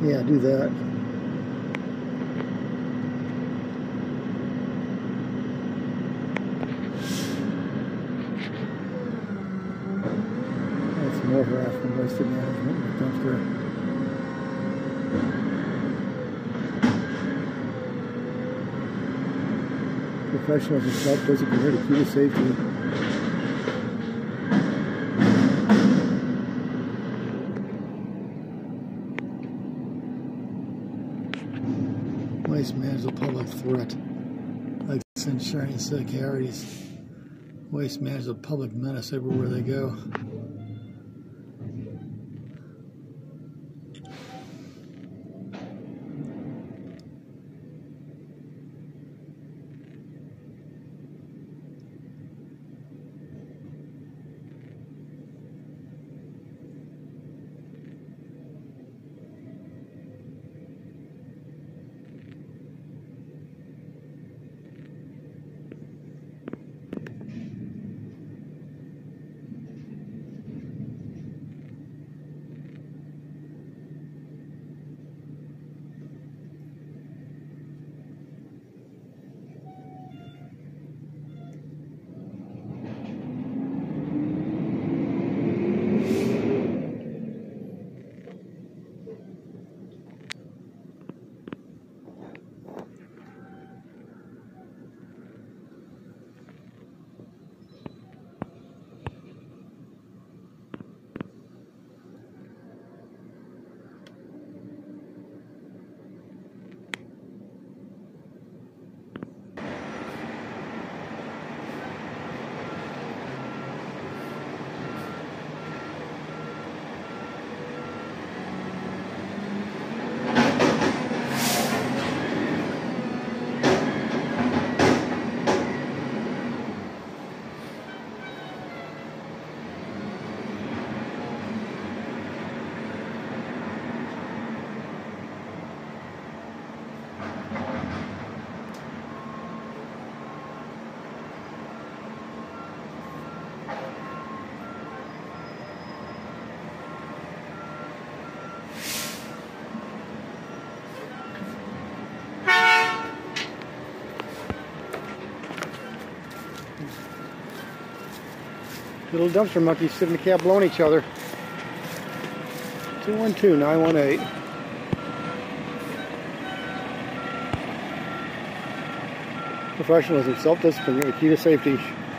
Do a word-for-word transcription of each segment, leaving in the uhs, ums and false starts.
Yeah, do that. That's more harassment, wasted management in the dumpster. Professionals and self-discipline here to keep you safety. Waste management is a public threat. Like sunshine securities. Waste management is a public menace everywhere they go. Little dumpster monkeys sit in the cab blowing each other. two one two, nine one eight. Professionalism, self-discipline, the key to safety.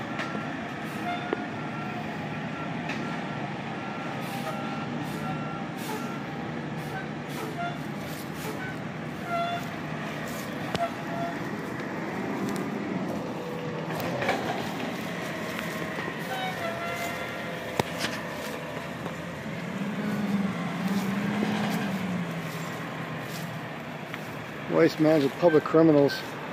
Waste management, public criminals.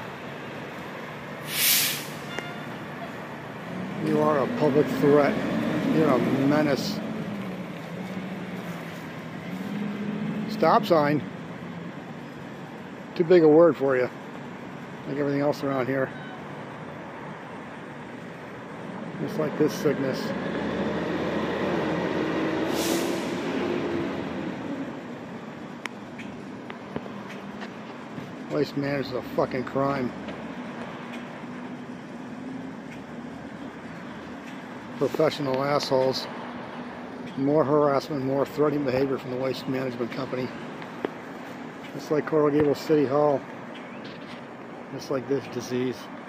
You are a public threat. You're a menace. Stop sign. Too big a word for you. Like everything else around here. Just like this sickness. Waste management is a fucking crime. Professional assholes. More harassment, more threatening behavior from the waste management company. Just like Coral Gables City Hall. Just like this disease.